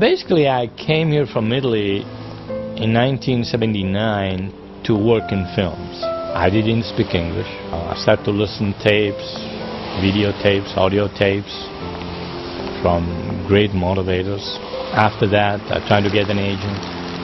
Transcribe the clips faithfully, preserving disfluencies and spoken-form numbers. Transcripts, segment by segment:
basically, I came here from Italy in nineteen seventy-nine to work in films. I didn't speak English. Uh, I started to listen tapes, videotapes, audio tapes from great motivators. After that, I tried to get an agent.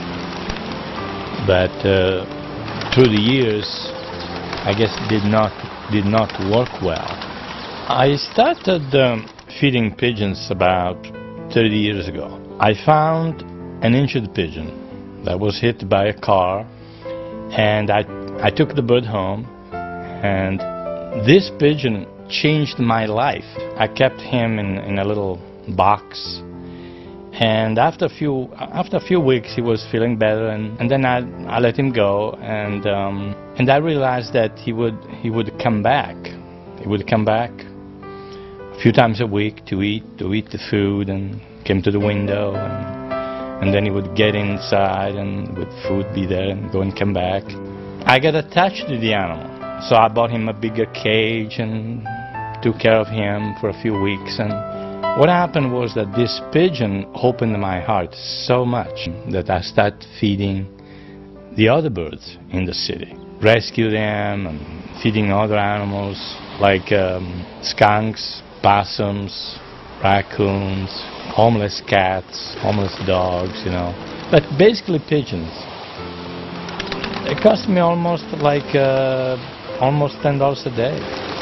But uh, through the years, I guess did not did not work well. I started um, feeding pigeons about thirty years ago. I found an injured pigeon that was hit by a car, and I I took the bird home, and this pigeon changed my life. I kept him in, in a little box, and after a few after a few weeks he was feeling better, and, and then I I let him go, and um, and I realized that he would he would come back. He would come back a few times a week to eat to eat the food, and came to the window, and, and then he would get inside, and with food be there and go and come back. I got attached to the animal, so I bought him a bigger cage and took care of him for a few weeks. And what happened was that this pigeon opened my heart so much that I started feeding the other birds in the city, rescue them, and feeding other animals like um, skunks, possums, raccoons, homeless cats, homeless dogs, you know, but basically pigeons. It cost me almost like uh, almost ten dollars a day.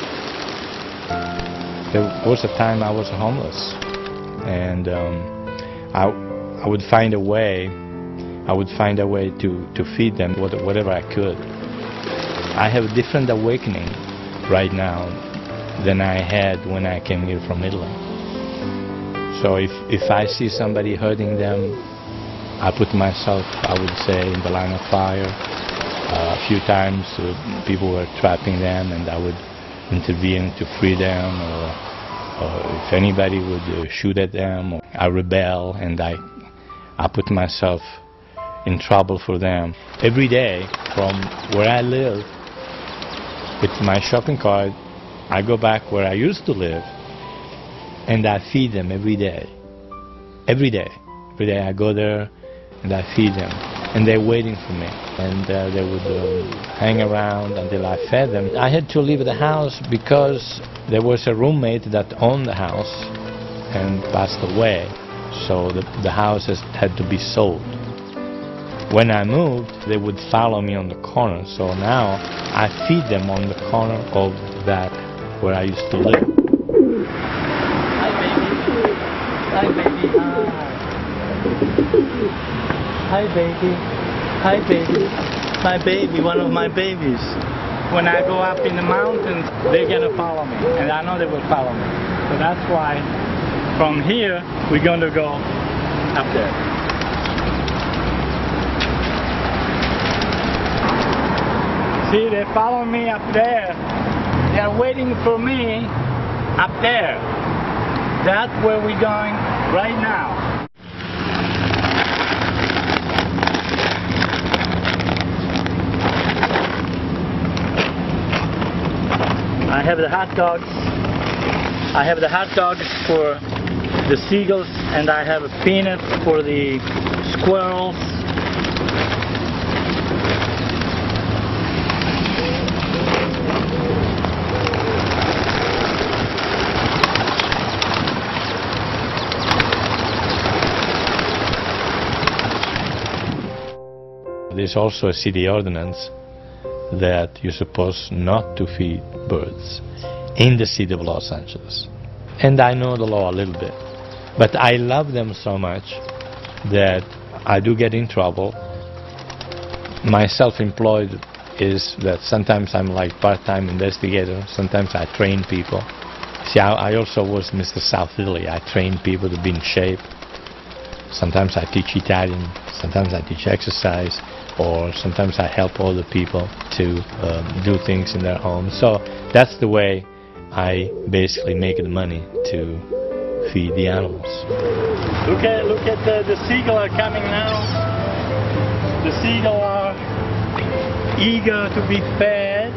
There was a time I was homeless, and um, I I would find a way. I would find a way to to feed them whatever I could. I have a different awakening right now than I had when I came here from Italy. So if if I see somebody hurting them, I put myself, I would say, in the line of fire. Uh, a few times uh, people were trapping them, and I would intervene to free them, or, or if anybody would uh, shoot at them, or I rebel, and I, I put myself in trouble for them. Every day from where I live, with my shopping cart, I go back where I used to live, and I feed them every day. Every day. Every day I go there and I feed them. And they're waiting for me, and uh, they would uh, hang around until I fed them. I had to leave the house because there was a roommate that owned the house and passed away, so the, the house has, had to be sold. When I moved, they would follow me on the corner, so now I feed them on the corner of that where I used to live. Hi baby, hi baby, hi. Hi baby, hi baby, my baby, one of my babies. When I go up in the mountains, they're gonna follow me, and I know they will follow me. So that's why from here, we're gonna go up there. See, they follow me up there. They are waiting for me up there. That's where we're going right now. I have the hot dogs. I have the hot dogs for the seagulls, and I have a peanut for the squirrels. There's also a city ordinance that you're supposed not to feed birds in the city of Los Angeles. And I know the law a little bit, but I love them so much that I do get in trouble. My self-employed is that sometimes I'm like part-time investigator, sometimes I train people. See, I, I also was Mister South Italy. I train people to be in shape. Sometimes I teach Italian, sometimes I teach exercise, or sometimes I help other people to um, do things in their homes. So that's the way I basically make the money to feed the animals. Look at look at the, the seagull are coming now. The seagull are eager to be fed.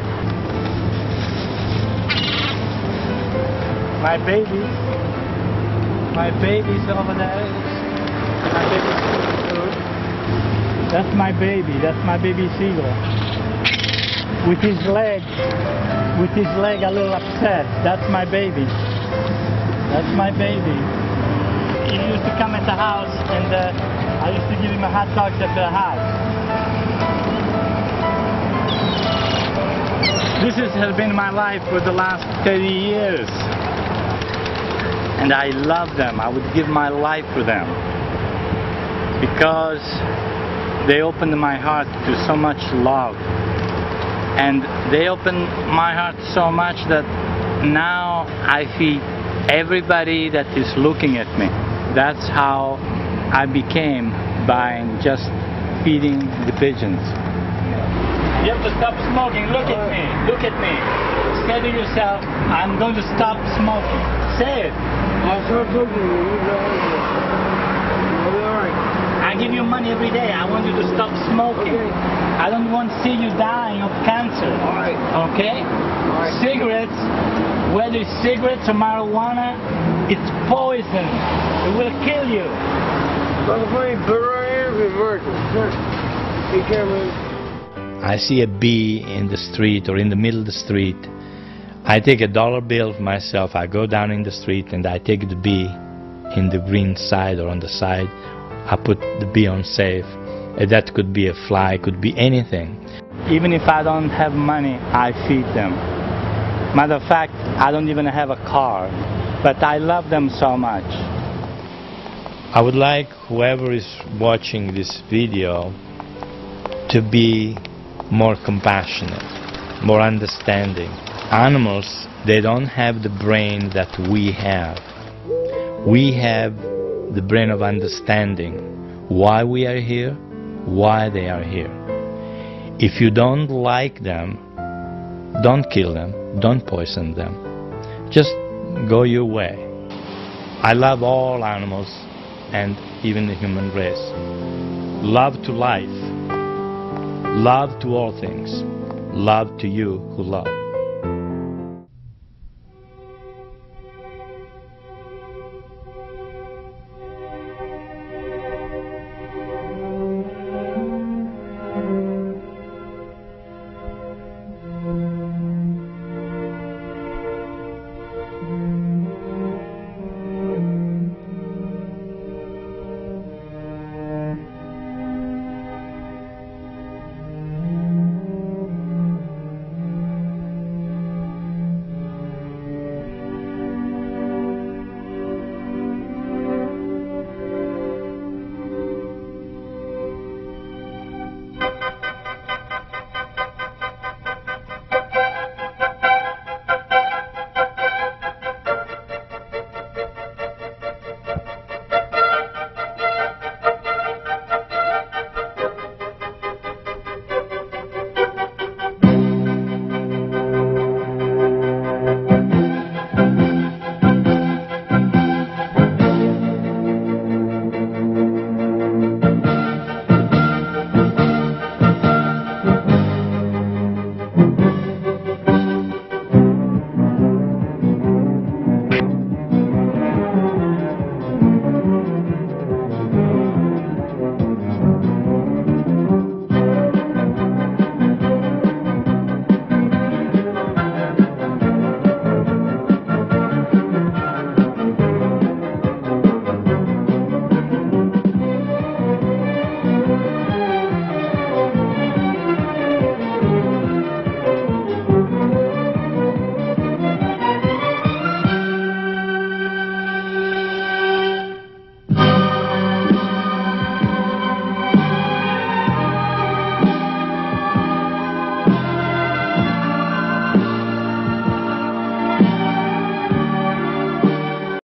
My babies, my babies over there. My baby seagull. That's my baby. That's my baby seagull. With his leg, with his leg a little upset. That's my baby. That's my baby. He used to come at the house, and uh, I used to give him a hot dog at the house. This is, has been my life for the last thirty years. And I love them. I would give my life for them. Because they opened my heart to so much love. And they opened my heart so much that now I feed everybody that is looking at me. That's how I became, by just feeding the pigeons. You have to stop smoking. Look at me. Look at me. Say to yourself, I'm going to stop smoking. Say it. I'll stop smoking. I give you money every day. I want you to stop smoking. Okay. I don't want to see you dying of cancer. All right. Okay? All right. Cigarettes, whether it's cigarettes or marijuana, it's poison. It will kill you. Be careful. I see a bee in the street or in the middle of the street. I take a dollar bill for myself. I go down in the street and I take the bee in the green side or on the side. I put the bee on safe. That could be a fly, could be anything. Even if I don't have money, I feed them. Matter of fact, I don't even have a car, but I love them so much. I would like whoever is watching this video to be more compassionate, more understanding. Animals, they don't have the brain that we have. We have the brain of understanding why we are here, why they are here. If you don't like them, don't kill them, don't poison them. Just go your way. I love all animals and even the human race. Love to life. Love to all things. Love to you who love.